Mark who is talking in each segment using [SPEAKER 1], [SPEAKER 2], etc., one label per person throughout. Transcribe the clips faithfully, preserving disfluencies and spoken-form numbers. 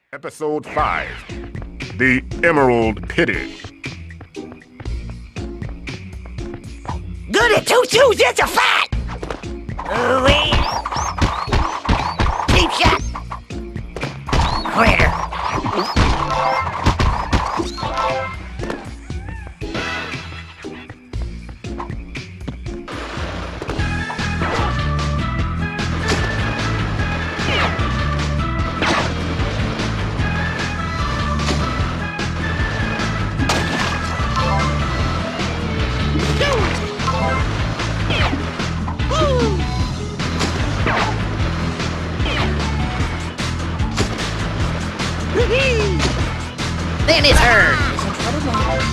[SPEAKER 1] Episode five, The Emerald Pity.
[SPEAKER 2] Goody two shoes, it's a fight! Ooh-wee! Cheap shot! Critter! Then it's her.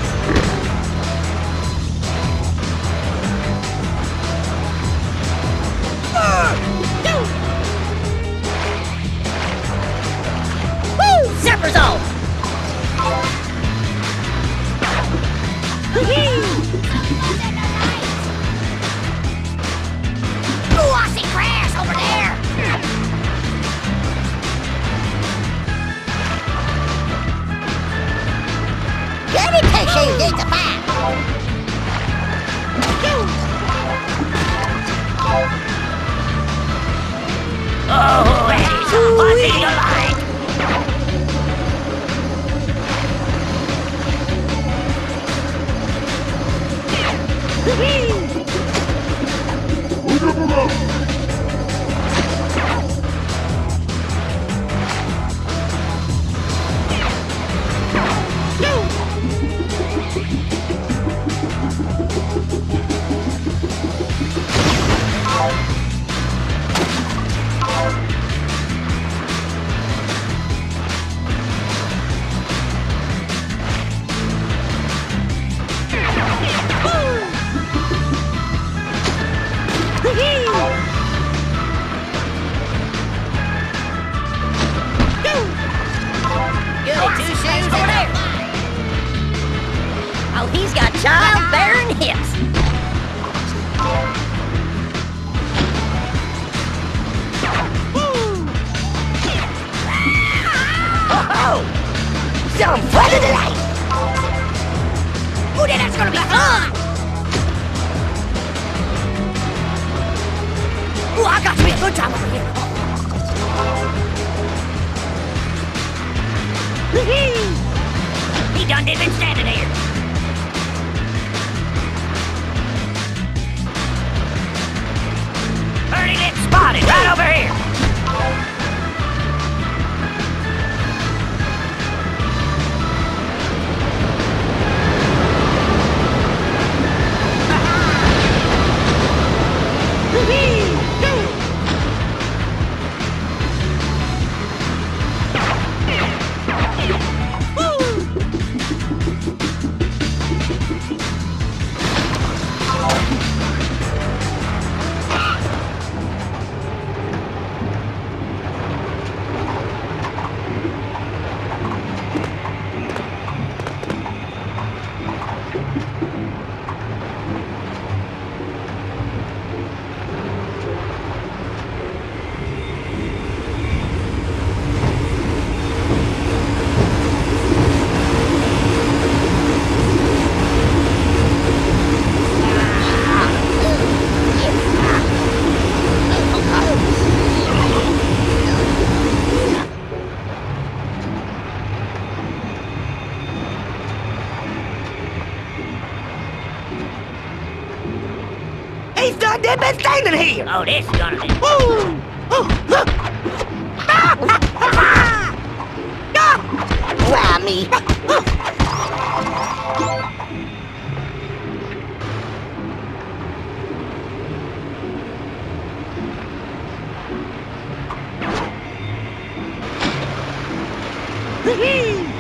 [SPEAKER 2] Woo! Zipper's off. Ooh, I see grass over there. Goody two shoes, it's a fight. Oh, that is a fuzzy delight. Two shoes over there. Oh, he's got childbearing hips. Oh, some fun of the light. Oh, that's gonna be fun. Oh, I got to be a good time over here. He done did been standing here. Birdie lip spotted right over here. He's done dead been standing here. Oh, this is gonna be. Ooh. Oh. Why me? Hee